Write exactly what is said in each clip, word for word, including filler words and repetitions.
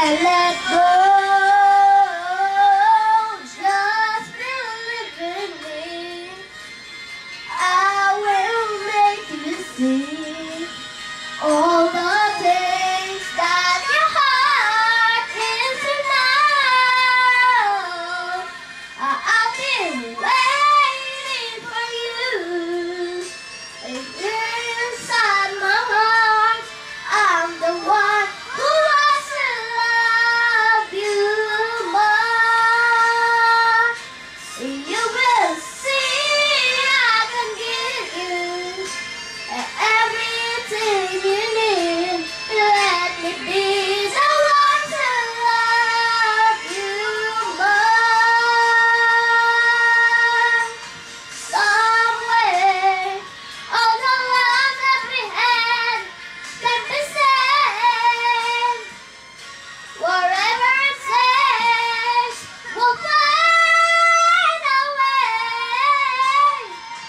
and let go. Just believe in me. I will make you see all the things that your heart needs to know. I'll be waiting for you. Inside my heart, I'm the one who wants to love you more. You will see I can give you everything you need. Let me be the one to love you more. Somewhere, all the love that we had can be saved. Whatever it takes, we'll find a way.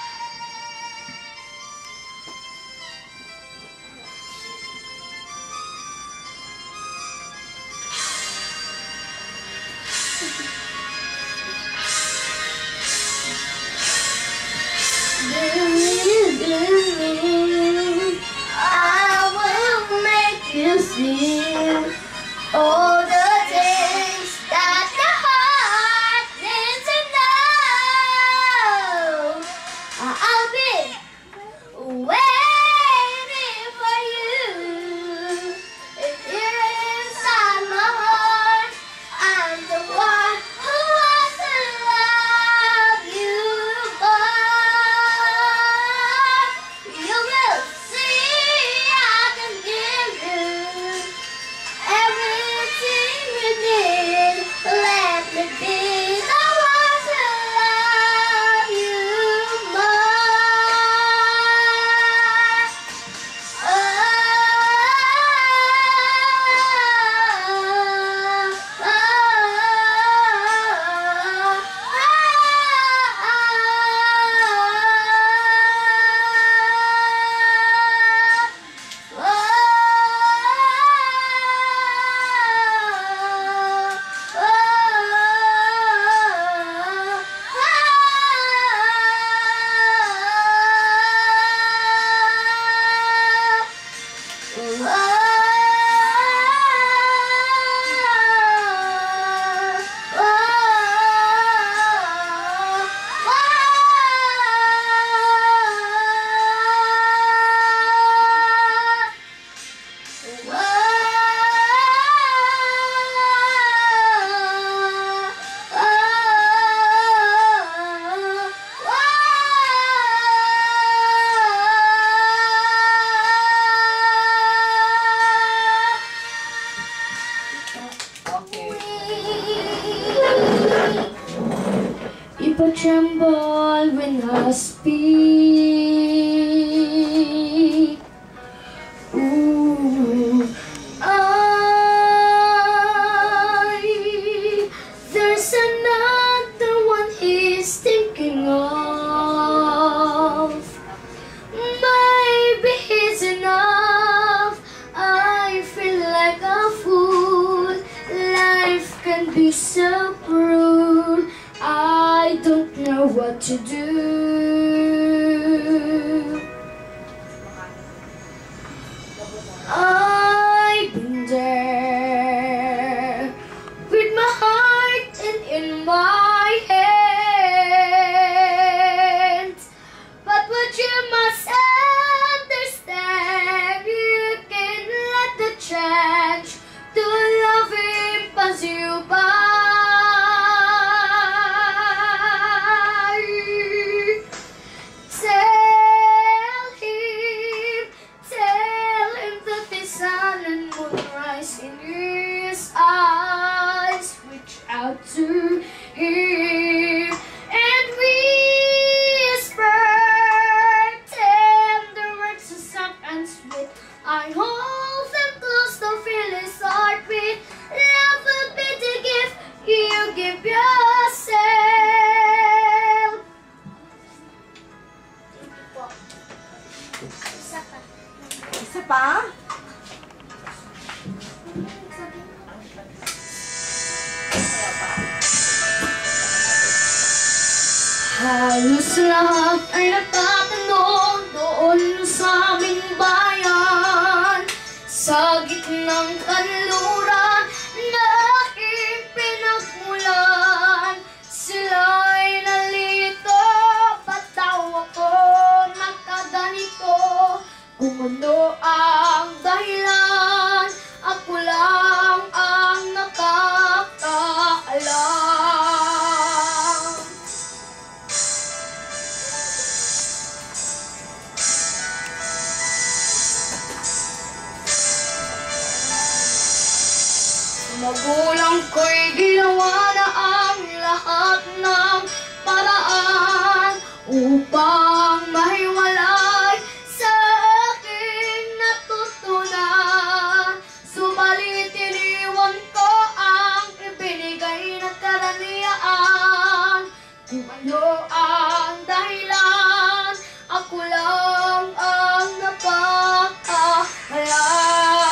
I will make you see all the things that your heart needs to know. I'll be waiting for you. Inside my heart, I'm the one who wants to love you more. You will see I can give you everything you need. Let me be the one to love you more. Oh, people tremble when I speak. Ooh, I, there's another one he's thinking of. Maybe he's enough. I feel like a fool. Life can be so cruel. I don't know what to do. I've been there with my heart and in my hands, but what you must understand, you can let the chance to love him pass you by. Halos lahat ay nagtatanong doon sa aming bayan, sa gitnang kanluran na aking pinagmulan. Sila'y nalito, ba't daw ako nakaganito? Kung ano ang dahilan, ako lang ang nakakaalam. Magulang ko'y ginawa na ang lahat ng paraan upang mahiwalay sa aking natutunan. Subalit iniwan ko ang ibinigay na karaniyan. Kung ano ang dahilan, ako lang ang nakakaalam.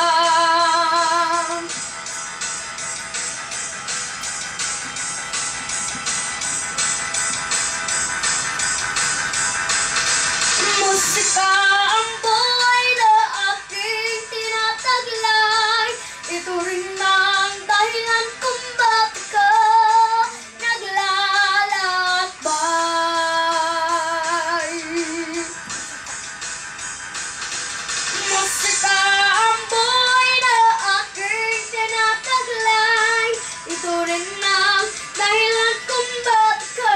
Musika ang buhay na aking tinataglay. Ito rin ang dahilan kung bakit ka naglalakbay. Musika ang buhay na aking tinataglay. Ito rin ang dahilan kung bakit ka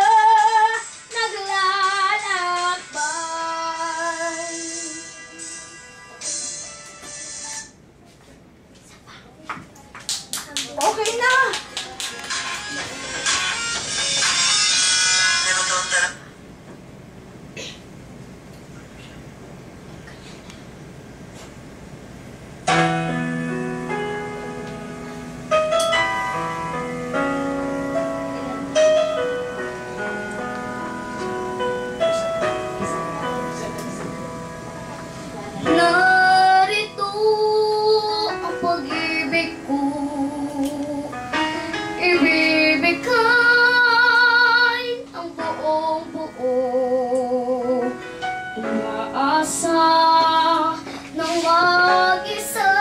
okay na! Narito ang pag-ibig ko, ibibigay ang buong buo. Umaasa ng mag-isa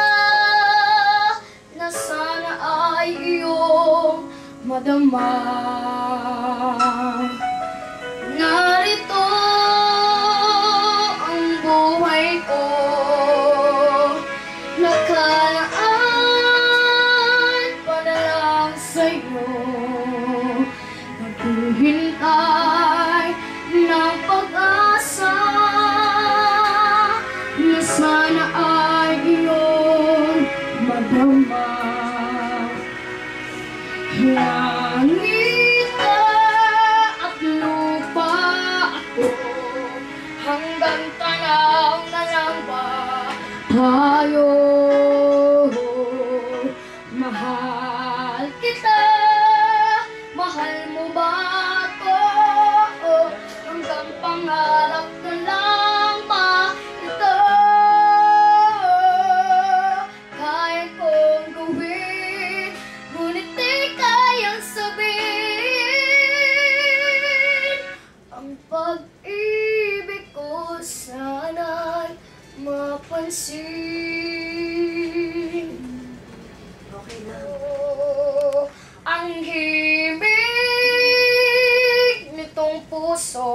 na sana ay iyong madama. Narito ang buhay ko, nakalaan pa na lang sa'yo. Naghihintay ng pag-asa na sana ay iyong madama. Langit at lupa ako, hanggang tanaw na lang ba tayo? Mahal kita, mahal mo ba ako? Hanggang pangarap na lang ba ito? Kaya kong gawin, ngunit di kayang sabihin. Ang pag-ibig ko sana'y mapansin. Okay na. Oh, ang himig nitong puso,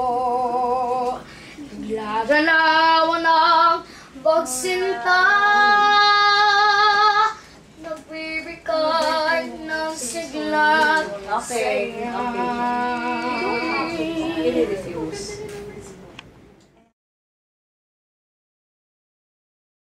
naglagalawan ng pagsinta, nagbibigay ng sigla at Okay, saya. okay.